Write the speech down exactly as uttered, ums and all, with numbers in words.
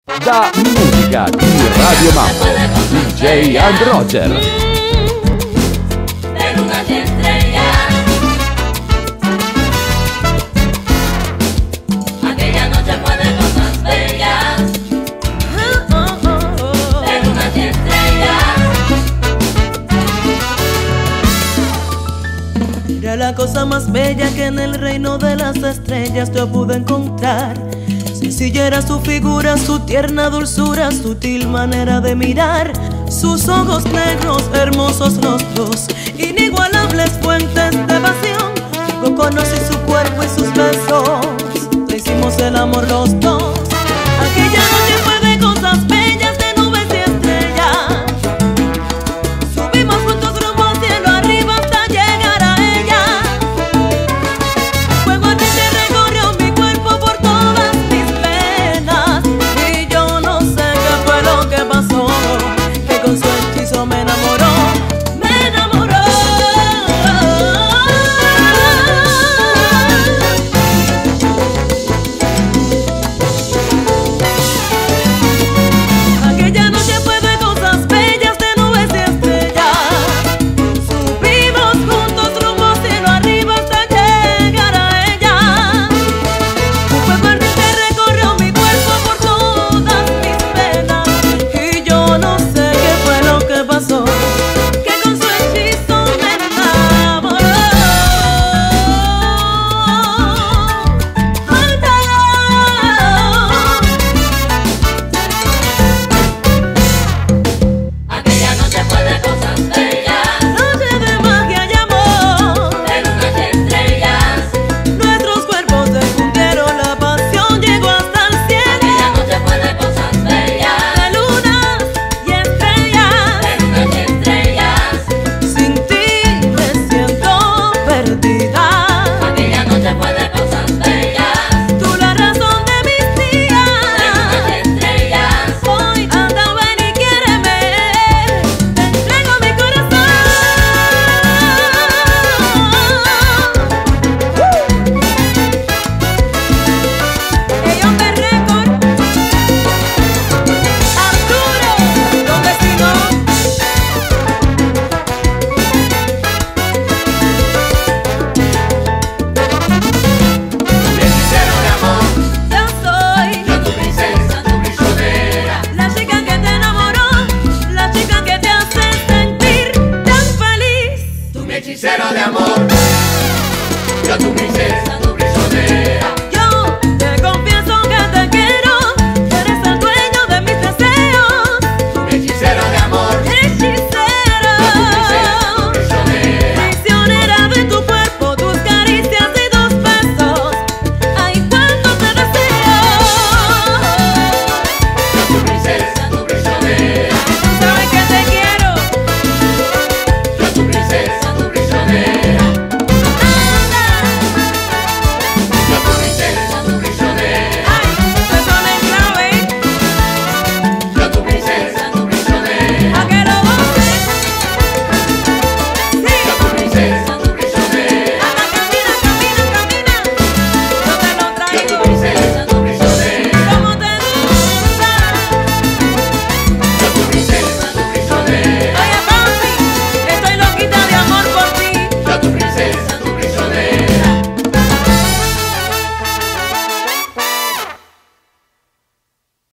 Da musica di Radio Mambo, D J and Roger. De luna y estrellas, aquella noche fue de cosas bellas. De luna y estrellas, era la cosa más bella que en el reino de las estrellas yo pude encontrar. Sencilla era su figura, su tierna dulzura, sutil manera de mirar, sus ojos negros, hermosos rostros, inigualables fuentes de pasión. Yo conocí su cuerpo y sus besos, le hicimos el amor los dos. Aquella noche